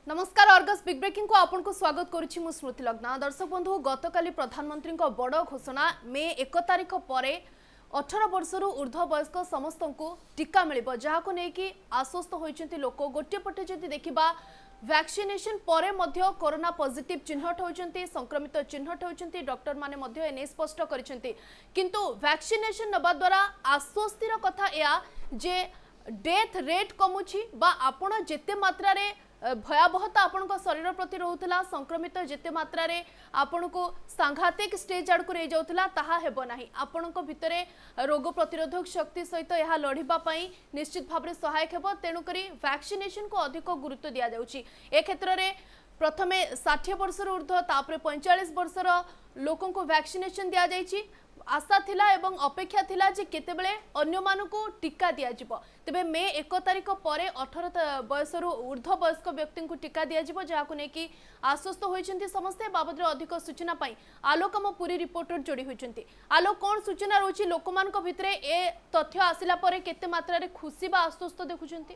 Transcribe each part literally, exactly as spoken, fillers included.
नमस्कार Argus big breaking को आपन को स्वागत करुछि मु स्मृति लग्ना। दर्शक बंधु गतकाली प्रधानमंत्री बड़ घोषणा मे एक तारिख पर अठारह वर्षर ऊर्ध्व वयस्क समस्त को टीका मिल जहां नहीं आश्वस्त होती लोक गोटे पटे जदि देखा वैक्सीनेशन परे मध्य कोरोना पॉजिटिव चिन्हट होती संक्रमित चिन्हट होती डॉक्टर माने एने स्पष्ट करिसेंती किंतु वैक्सीनेशन नबा द्वारा आश्वस्तिर कथा या जे डेथ रेट कमुछि बा आपण जेते मात्रा रे भयावहता आपण शरीर प्रति रोला संक्रमित जेते मात्रा रे आपण को सांघातिक स्टेज आड़ को रही जाउथला ताहा हेबो नाही। आपण भितरे रोग प्रतिरोधक शक्ति सहित यह लड़िबा पई निश्चित भाव में सहायक हेबो। तेणु करी वैक्सीनेशन को अधिक गुरुत्व दिया जाउची। ए क्षेत्र में प्रथमे साठ वर्ष ऊर्ध्व तापरे पैंतालीस वर्षर लोकों को वैक्सीनेशन दिया जाइची। आशा थिला एवं अपेक्षा थिला जे केतेबेले अन्य मानको टीका दिया जिवो। तबे मे एक तारिख पर अठारह बयसर ऊर्ध्व वयस्क व्यक्ति को टीका दिया जिवो जाहाको नेकी आश्वस्त होइछन्ती समस्ते। बाबद अधिक सूचना पाई आलोक आम पूरी रिपोर्टर जोड़ी होइछन्ती। आलोक कोन सूचना रोची लोकमानक भितरे ए तथ्य आसिला परे केते मात्रा रे खुशी बा आश्वस्त देखुछन्ती?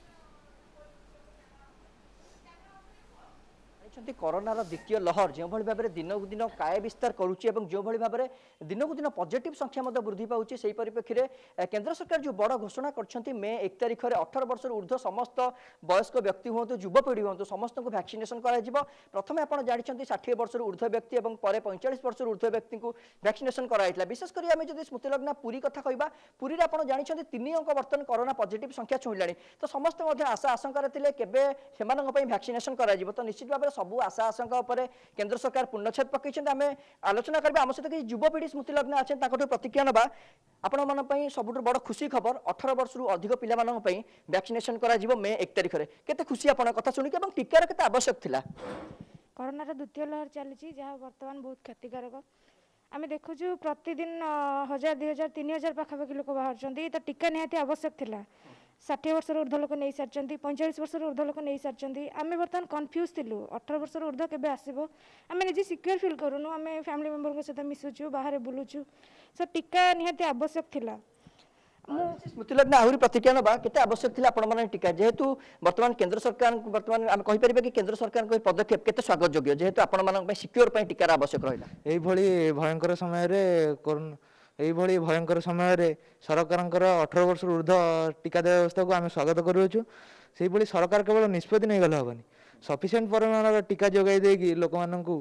कोरोनार द्वितीय लहर जो भाव में दिन को दिन काय विस्तार करुच्ची जो भाव में दिन को दिन पॉजिटिव संख्या वृद्धि पाँच से परिप्रेक्षी में केंद्र सरकार जो बड़ घोषणा कर मे एक तारिख में अठारह वर्ष ऊर्ध्व समस्त वयस्क व्यक्ति हूँ युवपीढ़ी हूँ समस्त को वैक्सीनेशन प्रथम आप जानते षाठी वर्ष ऊर्ध्व व्यक्ति और पर पैंतालीस वर्ष ऊर्ध्व व्यक्ति को वैक्सीनेशन कराइला। विशेषकर आम जब स्मृति लग्ना पुरी कथा कहवा पुरी आप जानते तीन अंक बर्तमान कोरोना पॉजिटिव संख्या छुईला तो समस्त आशा आशंकार थे केवे से वैक्सीनेशन कर तो निश्चित भाव सबू आशा आशंका उपर केंद्र सरकार पूर्णछेद पकड़ आम आलोचना करबा। आम सहित युवपीढ़ी स्मृति लग्ना अच्छे प्रतिक्रिया ना आपण मान सबुठ बड़ खुशी खबर अठारह वर्ष रु अधिक पिला वैक्सीनेशन करा मे एक तारिख में केते खुशी आपण कथा सुनिक टीकार केते आवश्यक थिला? कोरोनार द्वितीय लहर चली जहाँ बर्तमान बहुत क्षतिकारक आम देखु प्रतिदिन हजार दुई हजार तीन हजार पाखापाखि लोक बाहर तो टीका निहाती आवश्यक थिला। षाठी वर्ष ऊर्ध्व लोक नहीं सारी पैंतालीस वर्ष ऊर्ध्व लोक नहीं सारी आम बर्तमान कन्फ्यूज थिलु अठारह वर्ष ऊर्ध्व केबे आसीबो आम निजे सिक्योर फिल करूनु आम फैमिली मेंबर सहित मिसुचु बाहर बुलुचु सो टीका निहाती आवश्यक थिला। स्मृति लग्ना आहरी प्रतिक्रिया ना केते आवश्यक थिला आपण माने टीका जेहेतु वर्तमान केंद्र सरकार बर्तमान आम कहि परिबे कि केंद्र सरकार को पदक्षेप केते स्वागत योग्य जेहेतु आपण मानक सिक्योर पई टीकार आवश्यक रहिला। एई भली भयंकर समय रे कोरोना यही भयंकर समय सरकार अठारह वर्ष ऊर्ध्व टीका व्यवस्था को आम स्वागत करुचु। से सरकार केवल निष्पत्ति नहीं गले हेनी सफिसीयंट परिमाण टीका जोगाई देकी लोक मानू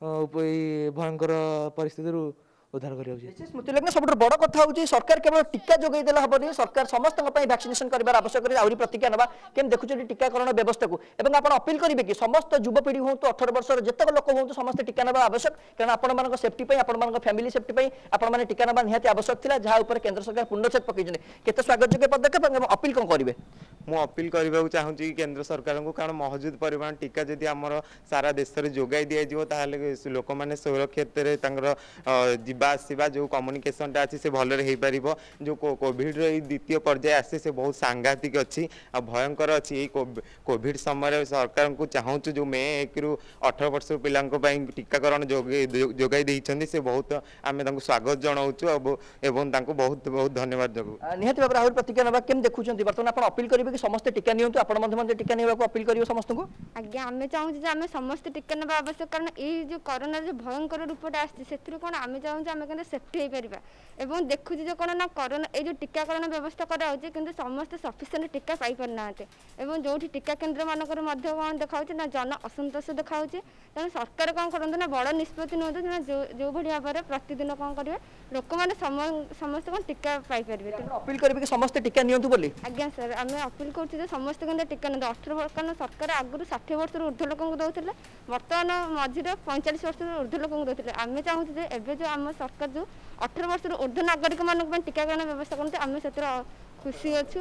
भयंकर परिस्थिति उद्धार कर। स्मृति लग्ना सब बड़ कथा हूँ सरकार केवल टीका जोगाई देला हेनी सरकार समस्त वैक्सीनेशन कर आवश्यक आहरी प्रतिक्रिया ना केम देखुं टीकाकरण व्यवस्था को एवं आप अपील करेंगे कि समस्त युवपीढ़ी हूँ अठारह वर्ष जितक लोक हूँ समस्त टीका ना आवश्यक कारण आपण सेफ्टी आपण फैमिली सेफ्टी आपण टीका ना निहाती आवश्यक था जहाँ केंद्र सरकार पूर्णछेद पकड़ केते स्वागत योग्य पदक्षेप अपील कौन करेंगे? मु अपील करने को चाहूँगी केंद्र सरकार को कारण महजूद परिमाण टीका जदि आमर सारा देश में जोगाई दिज्व लोक मैंने सुरक्षित जीवा आसवा जो कम्युनिकेशन टा अच्छी से भलरे हो पार जो कोविड द्वितीय पर्याय आसे से बहुत सांघातिक अच्छी आ भयंकर अच्छी कोविड समय सरकार को चाहूँ जो मे एक रु अठारह वर्ष पिला टीकाकरण जोगाई देते से बहुत आम स्वागत जनाऊँ एवं बहुत बहुत धन्यवाद जगू निहत भाव आहरी प्रतिक्रिया ना केम देखुं बर्तमान आप अपील करेंगे कि समस्त टीका नियंतु आपण मध्य टीका नेबा को अपील करियो समस्त को? आज्ञा आमे चाहू जे आमे समस्त टीका नेबा आवश्यक कारण ए जो कोरोना जो भयंकर रूपटा आछि सेथिरु कोन आमे चाहू जे आमे केन सेफ्टी हे परिबा एवं देखु जे कोन ना कोरोना ए जो टीकाकरण व्यवस्था करा होचे किंतु समस्त सफिशिएंट टीका पाई पर नाते एवं जोठी टीका केंद्र मानकर मध्य कोन देखाउचे ना जन असंतोष देखाउचे तने सरकार कोन करंत ना बड़ निष्पत्ति नोतो ना जो जो भडिया पर प्रतिदिन कोन करिवे लोक माने समस्त कोन टीका पाई परिबे अपील करबे कि समस्त टीका नियंतु बोली? आज्ञा सर आमे अपील कर समस्त टीका ना अठारह वर्ष कारण सरकार आगुरी षाठी वर्ष ऊर्ध्व लोक दौले बर्तमान मझे पैंतालीस वर्ष ऊर्ध्व लोक दौले आम चाहूँ एवं जो आम सरकार जो अठारह वर्ष ऊर्ध्व नागरिक मान टीकाकरण व्यवस्था करते आम से खुशी अच्छु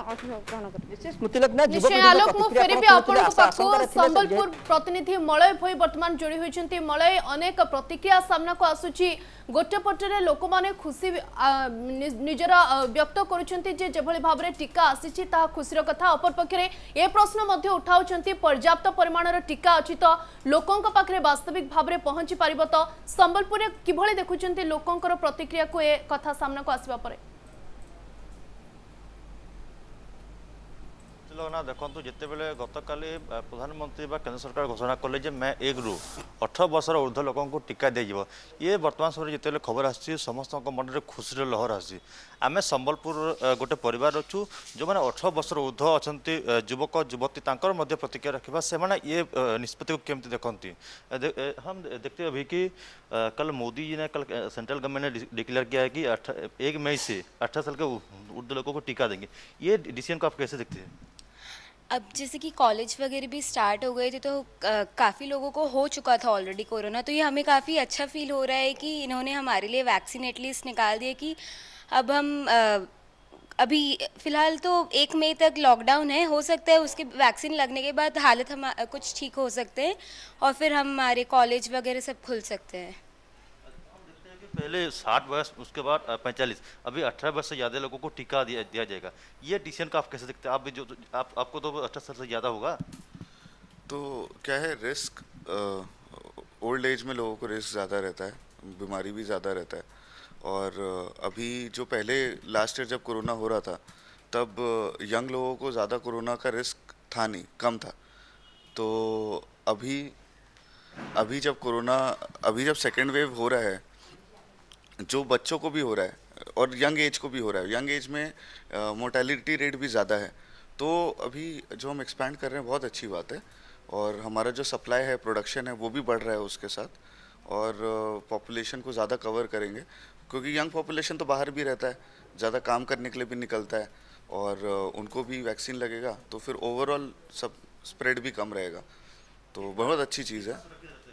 संबलपुर प्रतिनिधि मलय भई वर्तमान जोड़ी होती। मलय अनेक प्रतिक्रिया सामना को आसुची गोटे पटरे लोक माने खुशी निजर व्यक्त करुछंती जे जेभली भाव में टीका आसी ता खुशीर कथा अपर पक्षरे ए प्रश्न मध्य उठाउछंती पर्याप्त परिमाणर टीका अछि तो लोकंक पाखरे वास्तविक भाव में पहुंची पारिबो तो संबलपुर रे किभली देखुछंती लोकंकर प्रतिक्रिया को ए कथा सामना को आसीबा परे? ना देखो जिते बड़े गत काली प्रधानमंत्री केंद्र सरकार घोषणा कले जे मैं एक रु अठर वर्षर ऊर्ध्व लोक को टीका दिज्व ये बर्तमान समय जिते खबर आसी समस्त मन में खुशी लहर आसी आम संबलपुर गोटे परिवार अच्छु जो मैंने अठर वर्षर ऊर्ध्व अच्छा युवक युवती प्रतिक्रिया रखा से ये निष्पत्ति को केमती देखती हम देखते अभी कि कल मोदी जी ने कल सेंट्रल गवर्नमेंट ने डिक्लेयर किया है कि एक मई से अठारह साल के ऊर्ध्व लोगों को टीका देंगे ये डिसीजन को आप कैसे देखते हैं? अब जैसे कि कॉलेज वगैरह भी स्टार्ट हो गए थे तो काफ़ी लोगों को हो चुका था ऑलरेडी कोरोना, तो ये हमें काफ़ी अच्छा फील हो रहा है कि इन्होंने हमारे लिए वैक्सीन एटलीस्ट निकाल दिया कि अब हम आ, अभी फ़िलहाल तो एक मई तक लॉकडाउन है, हो सकता है उसके वैक्सीन लगने के बाद हालत हम कुछ ठीक हो सकते हैं और फिर हमारे कॉलेज वगैरह सब खुल सकते हैं। पहले साठ वर्ष उसके बाद पैंतालीस अभी अठारह वर्ष से ज़्यादा लोगों को टीका दिया दिया जाएगा, ये डिसीजन का आप कैसे देखते हैं? आप भी जो आप आपको तो अठारह साल से ज़्यादा होगा, तो क्या है रिस्क ओल्ड एज में लोगों को रिस्क ज़्यादा रहता है, बीमारी भी ज़्यादा रहता है। और अभी जो पहले लास्ट ईयर जब कोरोना हो रहा था तब यंग लोगों को ज़्यादा कोरोना का रिस्क था नहीं, कम था। तो अभी अभी जब कोरोना अभी जब सेकेंड वेव हो रहा है जो बच्चों को भी हो रहा है और यंग एज को भी हो रहा है, यंग एज में मोर्टेलिटी रेट भी ज़्यादा है, तो अभी जो हम एक्सपैंड कर रहे हैं बहुत अच्छी बात है। और हमारा जो सप्लाई है, प्रोडक्शन है, वो भी बढ़ रहा है उसके साथ, और पॉपुलेशन को ज़्यादा कवर करेंगे क्योंकि यंग पॉपुलेशन तो बाहर भी रहता है, ज़्यादा काम करने के लिए भी निकलता है और उनको भी वैक्सीन लगेगा तो फिर ओवरऑल सब स्प्रेड भी कम रहेगा, तो बहुत अच्छी चीज़ है।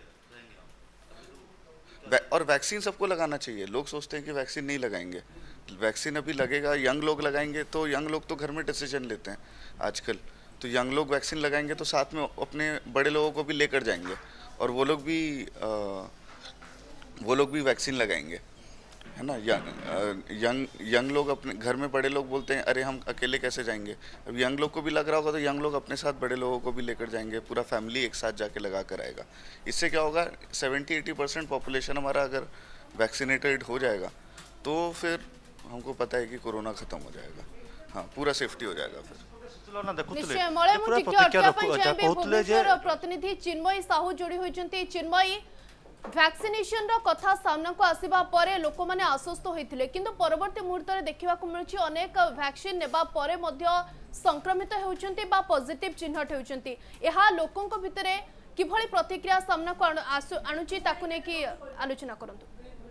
और वैक्सीन सबको लगाना चाहिए, लोग सोचते हैं कि वैक्सीन नहीं लगाएंगे, वैक्सीन अभी लगेगा, यंग लोग लगाएंगे तो यंग लोग तो घर में डिसीजन लेते हैं आजकल, तो यंग लोग वैक्सीन लगाएंगे तो साथ में अपने बड़े लोगों को भी लेकर जाएंगे और वो लोग भी आ, वो लोग भी वैक्सीन लगाएंगे, है ना। यंग यंग यंग लोग अपने घर में, बड़े लोग बोलते हैं अरे हम अकेले कैसे जाएंगे, अब यंग लोग को भी लग रहा होगा तो यंग लोग अपने साथ बड़े लोगों को भी लेकर जाएंगे, पूरा फैमिली एक साथ जाके लगा कर आएगा। इससे क्या होगा, सेवेंटी एटी परसेंट पॉपुलेशन हमारा अगर वैक्सीनेटेड हो जाएगा तो फिर हमको पता है कि कोरोना खत्म हो जाएगा, हाँ पूरा सेफ्टी हो जाएगा फिर। निश्चय मळे मु टिके अटका पन चाहे भुवनेश्वर प्रतिनिधि चिन्मयी साहू जोड़ी होइचंती। चिन्मयी, वैक्सीनेशन रो कथा सामना को आसीबा परे लोक माने आश्वस्त होइथिले किंतु परवर्ती मुहूर्त रे देखिबा को मिलछि अनेक वैक्सीन नेबा परे मध्य संक्रमित होउचंती बा पॉजिटिव चिन्हट होउचंती। एहा लोकन को भितरे किभଳି प्रतिक्रिया सामना को आणुची ताकु ने की आलोचना करंतु।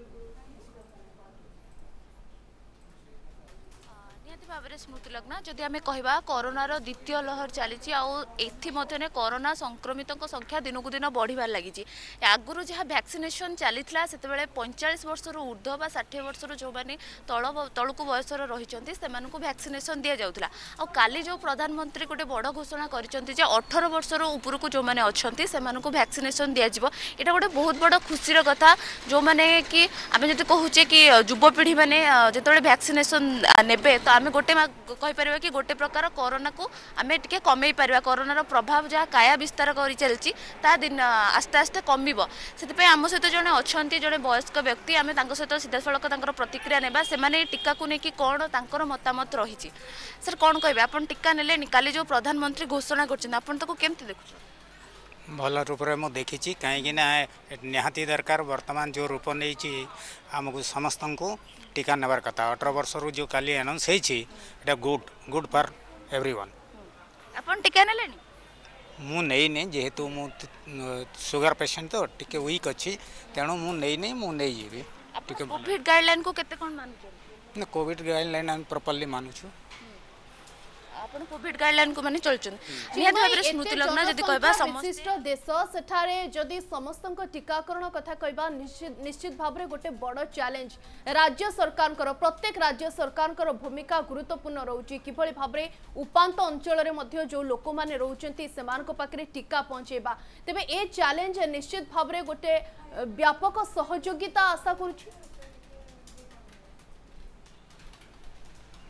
भाव में स्मृति लग्ना जदि आम कह कोरोनार द्वितीय लहर चली एथि कोरोना संक्रमित संख्या दिन को दिन बढ़िबार लगी। आगुरी जहाँ वैक्सीनेशन चली से पैंचाश वर्ष ऊर्ध्व बा षाठी वर्ष जो मैंने तल तलू बयस रही से वैक्सीनेशन दि जाऊला। आ काली जो प्रधानमंत्री गोटे बड़ घोषणा कर अठर वर्ष ऊपर को जो मैंने अच्छा से वैक्सीनेशन दि जाव, यहाँ गोटे बहुत बड़ खुशी कथा। जो मैंने कि आम जो कहूचे कि युवपीढ़ी मैंने जो वैक्सीनेशन ने तो आम गोटे कहीपर कि गोटे प्रकार कोरोना को आम टे कमे पार, कोरोनार प्रभाव जहाँ काया विस्तार कर चलती दिन आस्ते आस्ते कमिब। से आम सहित जड़े अच्छा जड़े वयस्क व्यक्ति आम सहित सीधा सड़क प्रतिक्रिया नेबा से टीका को लेकिन कौन तांकर मतामत रही। सर कौन कहे आप टीका नेले निकाली जो प्रधानमंत्री घोषणा करमती देखुं? भल रूप में मुझे देखी कहीं निहाती दरकार वर्तमान जो रूप नहीं आमको समस्त को टीका नेबार कथा। अठारह वर्ष रु जो काली अनाउंस है गुड गुड फॉर एवरीवन। अपन टीका नेले मु नहीं नहीं जेहेतु मु सुगर पेशेंट तो टिके वीक अच्छी तेणु मु नहीं नहीं मु नहीं जीवी। कोविड गाइडलाइन को केते कोन मानु? ना कोविड गाइडलाइन हम प्रॉपर्ली मानु छु। आपण कोविड गाइडलाइन को माने चलचन निहात भाबरे स्मृति लग्ना जदी कहबा विशिष्ट देश सेठारे जदी समस्तक टीकाकरण कथा कहबा निश्चित भाबरे गोटे बड़ चैलेंज राज्य सरकार कर प्रत्येक राज्य सरकार कर भूमिका गुरुत्वपूर्ण रहउची। किभଳି भाबरे उपांत अंचल रे मध्य जो लोक माने रहउचंती सेमान को पाकरे टीका पहुंचेबा, तबे ए चैलेंज निश्चित भाबरे गोटे व्यापक सहयोगिता आशा करूची।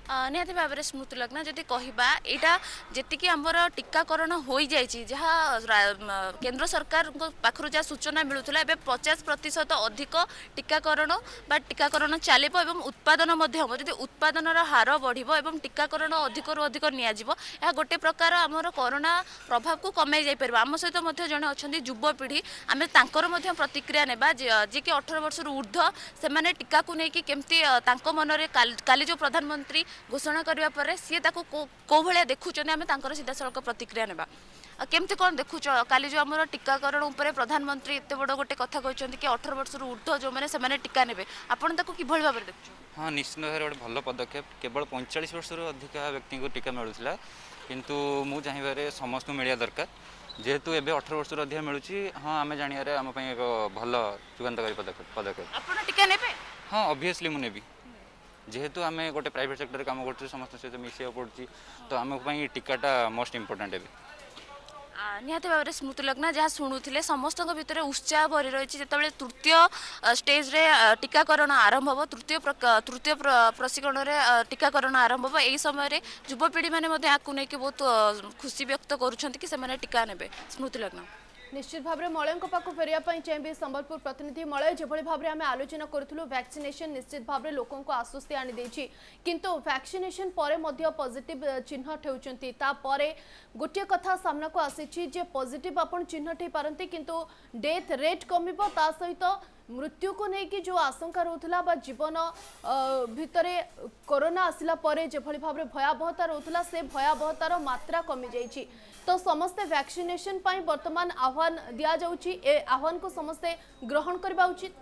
निहाती भाव में स्मृति लग्न जदि कहवा यहाँ जी आमर टीकाकरण हो जाए जहाँ केंद्र सरकार पाखर जहाँ सूचना मिलूला एवं पचास प्रतिशत अधिक टीकाकरण बा टीकाकरण चलो और उत्पादन हम जब उत्पादन हार बढ़ और टीकाकरण अधिक रु अधिक निया गोटे प्रकार आमर कोरोना प्रभाव को कमे जापर आम सहित जड़े अच्छा युवपीढ़ी आम तर प्रतिक्रिया नेबा जी कि अठारह वर्ष ऊर्ध्व से टीका को लेकिन केमती मनरे काली जो प्रधानमंत्री घोषणा करने पर सी कौ भाया देखुं आम सीधा सड़क प्रतिक्रिया नेबा केमती कौन देखुच काली जो आम टीकाकरण उपर प्रधानमंत्री एत बड़ गोटे कथा कहते कि अठारह वर्ष ऊर्ध्व जो मैंने से टीका ने आपड़ कि भाव में देखुं हाँ निश्चित भाव गोटे भल पदक्षेप केवल पैंतालीस वर्ष अधिक व्यक्ति को टीका मिलूला किंतु मु चाहिए समस्त मिलवा दरकार जेहेतु एबे अठारह वर्ष अधिक मिलूँ हाँ आम जानिबारे आम एक भल जुगान्तकारी पदक्षेप पदक्षेप टीका नेबे हाँ ऑब्वियसली मु नेबी जेहेतु आम गोटे प्राइवेट सेक्टर काम कर समस्त सहित मिसा पड़ी तो आम टीकाटा मोस्ट इम्पोर्टाट है निहाती भाव में स्मृति लग्न जहाँ शुणुले समस्त भितर उत्साह भरी रही जो तृतीय स्टेज रे टीकाकरण आरंभ हो तृतीय तृतीय प्रशिक्षण में टीकाकरण आरंभ हो यही समय युवपीढ़ी मैंने आपको लेकिन बहुत खुशी व्यक्त कर टीका ने स्मृति लग्न निश्चित भाव में मलय पाक फेरिया चाहिए संबलपुर प्रतिनिधि मलय जो भाव में आम आलोचना करूँ वैक्सीनेशन निश्चित भाव में लोकों को आश्वस्ति आनी किंतु वैक्सीनेशन पर पॉजिटिव चिन्हट होती गोटे कथा सामना को आसी पॉजिटिव आप चिन्हट हो पारती किंतु डेथ रेट कम ता सहित मृत्यु को लेकिन जो आशंका रोला बा जीवन भितर कोरोना आसला परे जो भाव में भयावहता रोला से भयावहतार मात्रा कमी जाइए तो समस्ते वैक्सीनेशन पाई वर्तमान आह्वान दिया जाउची ए आह्वान को समस्ते ग्रहण करबा उचित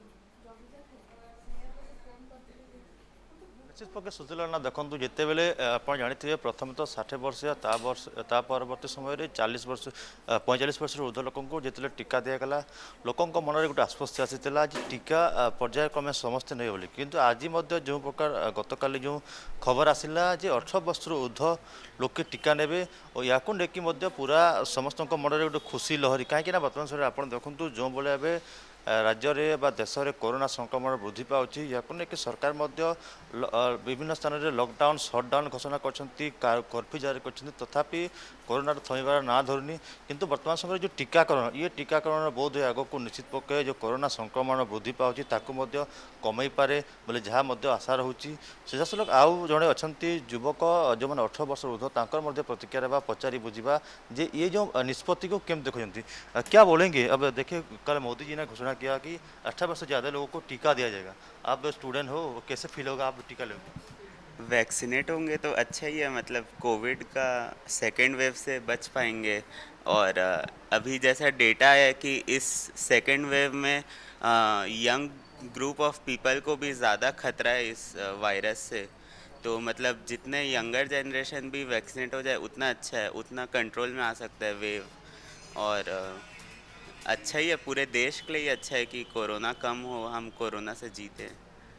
निश्चित पक्षे सुजलना देखु जिते बेले आप जानते प्रथम तो साठ वर्ष ता वर्ष ता परवर्ती समय चालीस वर्ष पैंतालीस वर्ष ऊर्ध्व लोक जिते टीका दिगला लोकों मन में गोटे आश्वस्ति आसाला टीका पर्यायक्रमे समस्ते नहीं बोली किंतु आज जो प्रकार गतकाली जो खबर आसला जे अठारह वर्ष ऊर्ध्व लोके टीका नेबे और या लेकिन पूरा समस्त मन में गोटे खुशी लहरी कहीं बर्तमान समय आप देखु जो भाई राज्य में बा देश में कोरोना संक्रमण वृद्धि पाउछि याकु लेकिन सरकार मध्य विभिन्न स्थान में लॉकडाउन शटडाउन घोषणा कर्फ्यू जारी कर तथापि कोरोना थमिबार ना धरुनी किंतु वर्तमान समय जो टीकाकरण ये टीकाकरण बोध है आग को निश्चित पक्ष जो कोरोना संक्रमण वृद्धि पाउछि ताकु मध्य कमई पारे बोले जहाँ मध्य आशा रहुछि सीधासलख आउ जड़े अच्छा युवक जो मैंने अठारह वर्ष ऊर्ध्व तांकर मध्य प्रतिक्रिया रहा पचारि बुझा जे ये जो निष्पत्ति को केम देखते क्या बोलेंगे। अब देखिए कल मोदी जी ने घोषणा किया कि अठारह वर्ष से ज़्यादा लोगों को टीका दिया जाएगा। आप स्टूडेंट हो कैसे फील होगा आप टीका लेंगे? वैक्सीनेट होंगे तो अच्छा ही है, मतलब कोविड का सेकेंड वेव से बच पाएंगे। और अभी जैसा डेटा है कि इस सेकेंड वेव में यंग ग्रुप ऑफ पीपल को भी ज़्यादा खतरा है इस वायरस से, तो मतलब जितने यंगर जनरेशन भी वैक्सीनेट हो जाए उतना अच्छा है, उतना कंट्रोल में आ सकता है वेव। और अच्छा ही है, पूरे देश के लिए अच्छा है कि कोरोना कम हो, हम कोरोना से जीते।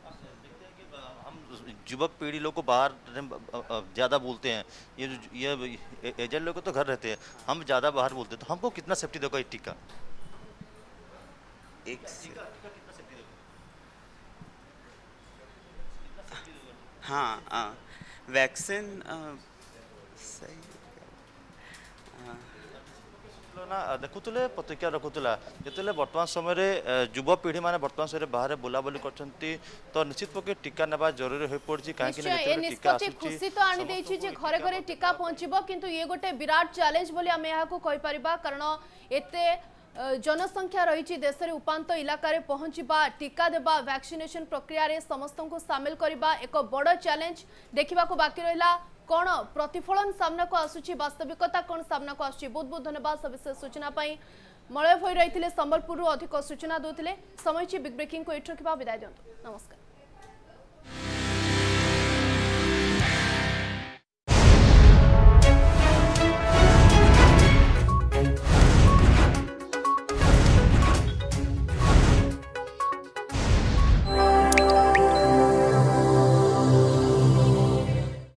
युवक पीढ़ी लोग को बाहर ज़्यादा बोलते हैं, ये ये एजेंट लोग तो घर रहते हैं, हम ज़्यादा बाहर बोलते हैं, तो हमको कितना सेफ्टी देगा ये टीका? एक हाँ हाँ वैक्सीन सही ना देखुले प्रतिक्रिया रखुला जिते बर्तमान समय युवपीढ़ी मैंने बर्तमान समय बाहर बुलाबुली करछंती तो निश्चित पक्षे टीका नेबा जरूरी हो पड़छि कहीं खुशी तो आनी देछि जे घरे घरे टीका पहुंचबो किंतु ये गोटे विराट चैलेंज बोली आमे यहाँ को कहि परिबा, कारण एते जनसंख्या रही देश में उपांत इलाका रे पहुंचबा, टीका देबा, वैक्सीनेशन प्रक्रिया रे समस्त को शामिल करबा एक बड़ चैलेंज देखा बाकी रहा। कौन प्रतिफलन सामना को आसुची, वास्तविकता कौन सामना को आसुची? बहुत बहुत धन्यवाद सविशेष सूचना पाई। मलय भई रही संबलपुर अधिक सूचना दूसरे समय बिग ब्रेकिंग को एठ रखा विदाय दिंतु। नमस्कार।